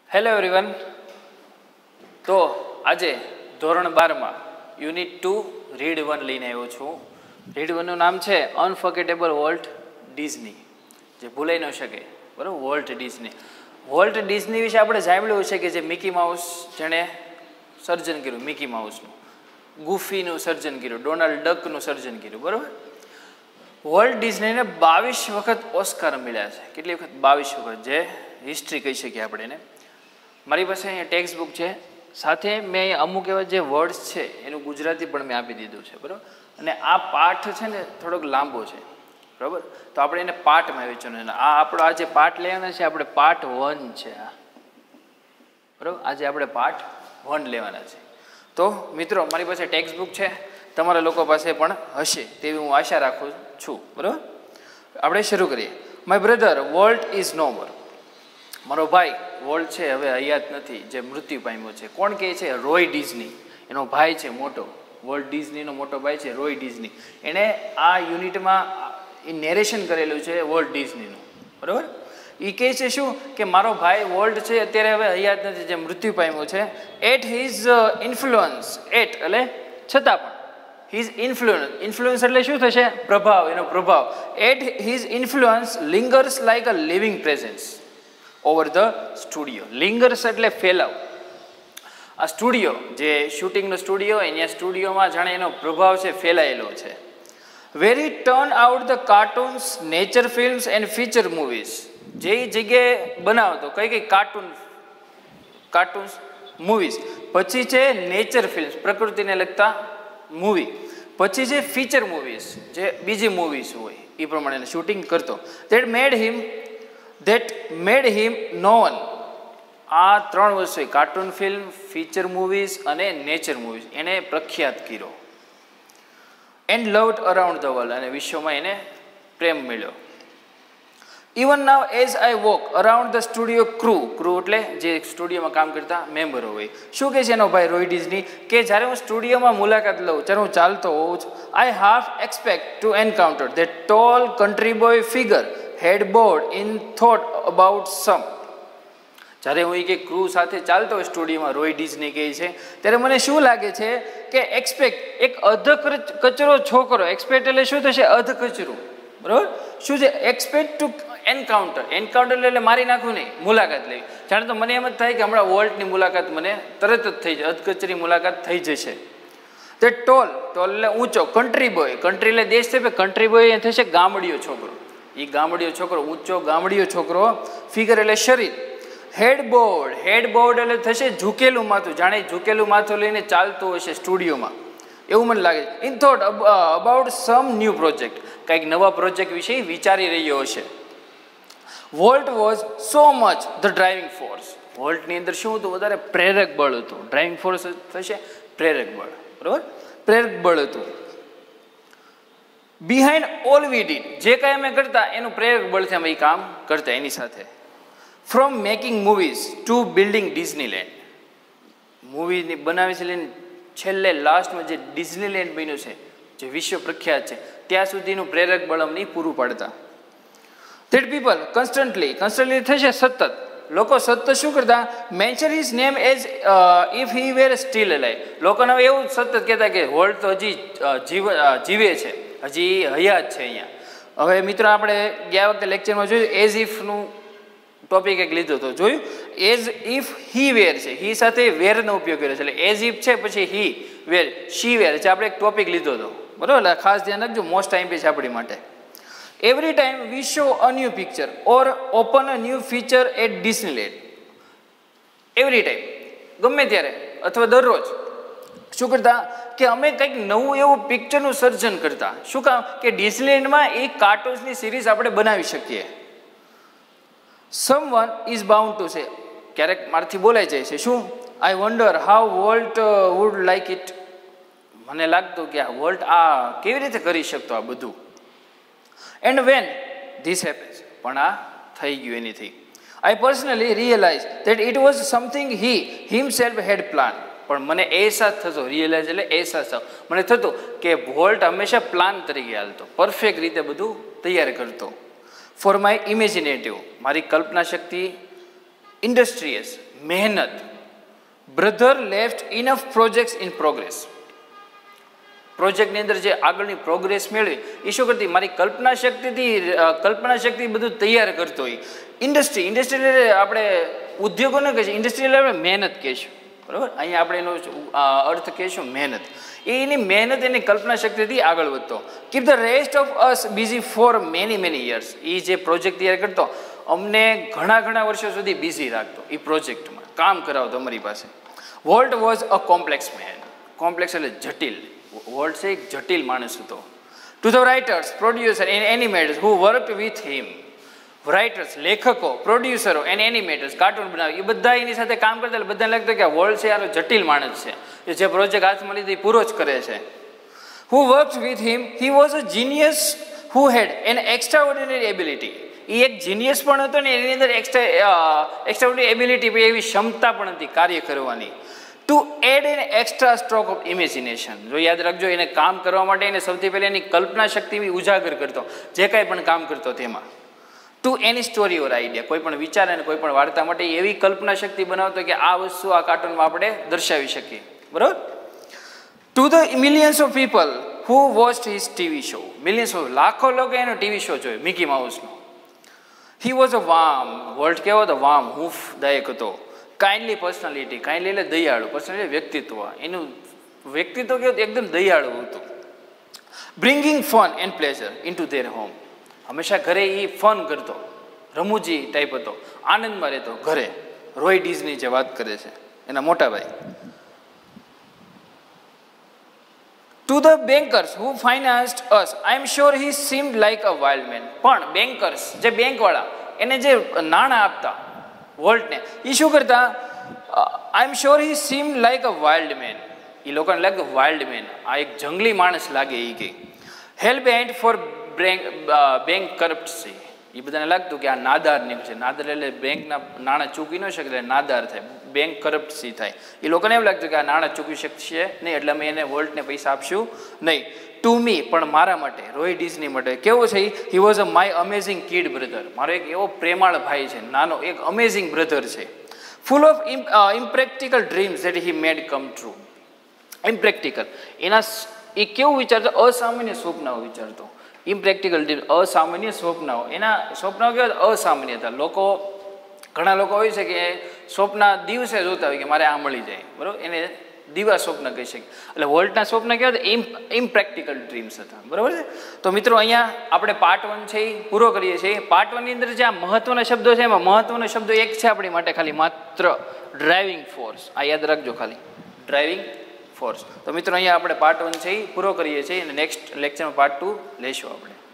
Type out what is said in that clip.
Hello everyone. તો આજે ધોરણ 12માં યુનિટ 2 રીડ 1 લઈને આવ્યો છું. રીડ 1નું નામ છે અનફર્ગેટેબલ વોલ્ટ ડિઝની, જે ભૂલાઈ ન શકે. બરાબર, વોલ્ટ ડિઝની. વોલ્ટ ડિઝની વિશે આપણે જાણ્યું છે કે જે મિકી માઉસ જેણે સર્જન કર્યું, મિકી માઉસનું, ગુફીનું સર્જન કર્યું, ડોનાલ્ડ ડકનું સર્જન કર્યું. બરાબર. વોલ્ટ ડિઝનીને 22 વખત ઓસ્કાર મળ્યા છે. કેટલી વખત? 22 વખત, જે હિસ્ટ્રી કહી શકીએ આપણે એને. મારી પાસે અહીંયા ટેક્સ્ટ બુક છે, સાથે મેં અહીંયા અમુક એવા જે વર્ડ્સ છે એનું ગુજરાતી પણ મેં આપી દીધું છે. બરાબર. અને આ પાઠ છે ને થોડોક લાંબો છે. બરાબર. તો આપણે એને પાર્ટમાં વેચવાનું. આ આપણો આ જે પાઠ લેવાના છે આપણે પાર્ટ 1 છે આ. બરાબર. આજે આપણે પાર્ટ 1 લેવાના છે. તો મિત્રો, મારી પાસે ટેક્સ્ટ બુક છે, તમારા લોકો પાસે પણ હશે તેવી હું આશા રાખું છું. બરાબર. આપણે શરૂ કરીએ. My brother Walt is no more. મારો ભાઈ વોલ્ટ છે હવે હયાત નથી, જે મૃત્યુ પામ્યો છે. કોણ કહે છે? Roy Disney. એનો ભાઈ છે મોટો, વોલ્ટ ડિઝનીનો મોટો ભાઈ છે રોય ડિઝની. એણે આ યુનિટમાં નેરેશન કરેલું છે વોલ્ટ ડિઝનીનું. બરાબર. એ કહે છે શું કે મારો ભાઈ વોલ્ટ છે અત્યારે હવે હયાત નથી, જે મૃત્યુ પામ્યો છે. એટ હિઝ ઇન્ફ્લુઅન્સ, એટ એટલે છતાં પણ, હિઝ ઇન્ફ્લુઅન્સ એટલે શું થશે? પ્રભાવ, એનો પ્રભાવ. At his influence lingers like a living presence over the studio. Lingers એટલે ફેલાવ. આ સ્ટુડિયો, જે શૂટિંગનો સ્ટુડિયો, અહીંયા સ્ટુડિયોમાં જાણે એનો પ્રભાવ છે ફેલાયેલો છે. Very turn out the cartoons, nature films and feature movies. જે જગ્યાએ બનાવતો કઈ કાર્ટૂન્સ, મૂવીઝ. પછી છે નેચર ફિલ્મ્સ, પ્રકૃતિને લગતા મૂવી. પછી છે ફીચર મૂવીઝ, જે બીજી મૂવીઝ હોય એ પ્રમાણે શૂટિંગ કરતો. That made him known. આ 3 વસ્તુ, કાર્ટૂન ફિલ્મ, ફીચર મૂવીઝ અને નેચર મૂવીઝ, એને પ્રખ્યાત કર્યો. And loved around the world, અને વિશ્વમાં એને પ્રેમ મળ્યો. Even now as I walk around the studio crew એટલે જે સ્ટુડિયોમાં કામ કરતા મેમ્બરો હોય. શું કહે છે એનો ભાઈ રોય ડિઝની? કે જ્યારે હું સ્ટુડિયોમાં મુલાકાત લઉં, જ્યારે હું ચાલતો હોઉં છું, I half expect to encounter that tall country boy figure head bowed in thought about some. જ્યારે હું કે ક્રૂ સાથે ચાલતો હોય સ્ટુડિયોમાં, રોય ડિઝની કહે છે, ત્યારે મને શું લાગે છે કે એક્સપેક્ટ એક અધ કચરો છોકરો, એક્સપેક્ટ એટલે શું થશે? અધ કચરું. બરાબર. શું છે? એક્સપેક્ટ ટુ એન્કાઉન્ટર એટલે મારી નાખવું નહીં, મુલાકાત લેવી. જાણે તો મને એમ જ થાય કે હમણાં વોલ્ટની મુલાકાત મને તરત જ થઈ જાય, અધકચરી મુલાકાત થઈ જશે. તે ટોલ એટલે ઊંચો, કન્ટ્રી બોય એટલે દેશ છે, કન્ટ્રી બોય એ થશે ગામડીયો છોકરો. એ ગામડીયો છોકરો, ઊંચો ગામડીયો છોકરો. ફિગર એટલે શરીર. હેડબોર્ડ એટલે થશે ઝૂકેલું માથું, જાણે ઝૂકેલું માથું લઈને ચાલતું હશે સ્ટુડિયોમાં, એવું મને લાગે. In thought about some new project, કંઈક નવા પ્રોજેક્ટ વિશે વિચારી રહ્યો હશે. Walt was so much the driving force. વોલ્ટની અંદર શું હતું? વધારે પ્રેરક બળ હતું. ડ્રાઇવિંગ ફોર્સ થશે પ્રેરક બળ. બરાબર. પ્રેરક બળ હતું. બિહાઇન્ડ ઓલ વી ડીડ, જે કાંઈ અમે કરતા એનું પ્રેરક બળથી અમે એ કામ કરતા એની સાથે. From making movies to building Disneyland. મૂવીની બનાવી છે લઈને છેલ્લે લાસ્ટમાં જે ડિઝનીલેન્ડ બન્યું છે, જે વિશ્વ પ્રખ્યાત છે, ત્યાં સુધીનું પ્રેરક બળ અમને પૂરું પાડતા. ધેટ પીપલ કન્સ્ટન્ટલી થશે સતત, લોકો સતત શું કરતા? Mention his name as if he were still alive. લોકોને એવું સતત કહેતા કે વોલ્ટ તો હજી જીવે છે, હજી હયાત છે અહીંયા. હવે મિત્રો, આપણે ગયા વખતે લેક્ચરમાં જોયું એઝ ઇફનું ટોપિક એક લીધો હતો, જોયું? એઝ ઇફ હી વેર છે, હી સાથે વેરનો ઉપયોગ કર્યો છે, એટલે એઝ ઇફ છે, પછી હી વેર, શી વેર છે. આપણે એક ટોપિક લીધો હતો. બરાબર. ખાસ ધ્યાન રાખજો, મોસ્ટ ટાઈમ છે આપણી માટે. Every time we show a new picture or open a new feature at Disneyland. Every time, ગમે ત્યારે અથવા દરરોજ શું કરતા કે અમે કંઈક નવું એવું પિક્ચરનું સર્જન કરતા. શું કામ? કે ડિઝનીલેન્ડમાં એ કાર્ટૂન્સની સિરીઝ આપણે બનાવી શકીએ. Someone is bound to say, ક્યારેક મારાથી બોલાઈ જાય છે, શું? I wonder how Walt would like it. મને લાગતું કે આ વોલ્ટ આ કેવી રીતે કરી શકતો આ બધું. એન્ડ વેન ધીસ હેપન્સ, પણ આ થઈ ગયું એનીથી. I personally realize that it was something he himself had plan. પણ મને અહેસાસ થતો, રિયલાઇઝ એટલે અહેસાસ થતો, મને થતું કે વોલ્ટ હંમેશા પ્લાન તરીકે હાલતો, પરફેક્ટ રીતે બધું તૈયાર કરતો. ફોર માય ઇમેજિનેટિવ, મારી કલ્પના શક્તિ ઇન્ડસ્ટ્રીયસ, મહેનત. Brother left enough projects in progress. પ્રોજેક્ટની અંદર જે આગળની પ્રોગ્રેસ મેળવી એ શું કરતી, મારી કલ્પના શક્તિ બધું તૈયાર કરતો હોય. ઇન્ડસ્ટ્રી એટલે આપણે ઉદ્યોગોને કહીશું, ઇન્ડસ્ટ્રી એટલે આપણે મહેનત કહીશું, બરાબર. અહીંયા આપણે એનો અર્થ કહીશું મહેનત. એની મહેનત એની કલ્પના શક્તિથી આગળ વધતો. Keep the rest of us busy for many years. એ જે પ્રોજેક્ટ તૈયાર કરતો અમને ઘણા વર્ષો સુધી બિઝી રાખતો. એ પ્રોજેક્ટમાં કામ કરાવતો અમારી પાસે. Walt was a complex man. Complex એટલે જટિલ. વોલ્ટ છે એક જટિલ માણસ હતો. To the writers, producer and animators who work with him. Writers, લેખકો, પ્રોડ્યુસરો એન્ડ એનિમેટર્સ, કાર્ટૂન બનાવી, એ બધા એની સાથે કામ કરતા. એટલે બધાને લાગતું કે આ વોલ્ટ છે આ જટિલ માણસ છે, જે પ્રોજેક્ટ હાથમાં લીધો એ પૂરો જ કરે છે. Who work with him, he was a genius who had an extraordinary ability. એ એક જીનિયસ પણ હતો ને એની અંદર એક્સ્ટ્રાઓર્ડિનરી એબિલિટી, એવી ક્ષમતા પણ હતી કાર્ય કરવાની. To add an extra stroke of imagination. જો યાદ રાખજો, એને કામ કરવા માટે એને સૌથી પહેલાં એની કલ્પના શક્તિ ઉજાગર કરતો, જે કાંઈ પણ કામ કરતો તેમાં. To any story or idea, કોઈ પણ વિચાર અને કોઈ પણ વાર્તા માટે એવી કલ્પના શક્તિ બનાવતો કે આ વસ્તુ આ કાર્ટૂનમાં આપણે દર્શાવી શકીએ, બરાબર. To the millions of people who watched his TV show. Millions of, લાખો લોકો એનો ટીવી શો જોયો મિકી માઉસનો. He was a warm, Walt કેવો હતો, વાર્મ, હૂફ, દાયક હતો. કાઇન્ડલી પર્સનાલિટી, કાઇન્ડલી એટલે દયાળુ, પર્સનાલિટી વ્યક્તિત્વ, એનું વ્યક્તિત્વ કેવું એકદમ દયાળુ હતું. Bringing fun and pleasure into their home. હંમેશા ઘરે એ ફન કરતો, રમૂજી ટાઈપ હતો, આનંદમાં રહેતો ઘરે. રોય ડિઝની જે વાત કરે છે એના મોટા ભાઈ. To the bankers who financed us, I am sure he seemed like a wild man. પણ બેન્કર્સ, જે બેંકવાળા એને જે નાણાં આપતા વોલ્ટને, એ શું કરતા, I am sure he seemed like a wild man. એ લોકોને લાગે વાઇલ્ડ મેન, આ એક જંગલી માણસ લાગે. એ કે help and for bankruptcy. એ બધાને લાગતું કે આ નાદાર નીકળશે. નાદાર એટલે બેંકના નાણાં ચૂકી ન શકે એટલે નાદાર થાય, બેંક કરપ્ટસી થાય. એ લોકોને એમ લાગતું કે આ નાણાં ચૂકવી શકશે નહીં, એટલે અમે એને વોલ્ટને પૈસા આપશું નહીં. ટુ મી, પણ મારા માટે, રોય ડિઝની માટે કેવો છે, he was a my amazing kid brother. મારો એક એવો પ્રેમાળ ભાઈ છે, નાનો એક અમેઝિંગ બ્રધર છે. Full of impractical dreams that he made come true. Impractical, એના એ કેવું વિચારતો, અસામાન્ય સ્વપ્નાઓ વિચારતો. ઇમ્પ્રેક્ટિકલ ડ્રીમ, અસામાન્ય સ્વપ્નાઓ. એના સ્વપ્નાઓ કેવા અસામાન્ય હતા. ઘણા લોકો હોય છે કે સ્વપ્ન દિવસે જોતા હોય કે મારે આ મળી જાય, બરાબર, એને દિવા સ્વપ્ન કહી શકીએ. એટલે વોલ્ટના સ્વપ્ન કેવા હતા, ઇમ્પ્રેક્ટિકલ ડ્રીમ્સ હતા, બરાબર છે. તો મિત્રો અહીંયા આપણે પાર્ટ 1 છે એ પૂરો કરીએ છીએ. પાર્ટ 1 ની અંદર જે આ મહત્વના શબ્દો છે એમાં મહત્વનો શબ્દો એક છે આપણી માટે ખાલી માત્ર, ડ્રાઇવિંગ ફોર્સ. આ યાદ રાખજો, ખાલી ડ્રાઇવિંગ ફોર્સ. તો મિત્રો અહીંયા આપણે પાર્ટ 1 છે એ પૂરો કરીએ છીએ અને નેક્સ્ટ લેક્ચરમાં પાર્ટ 2 લઈશું આપણે.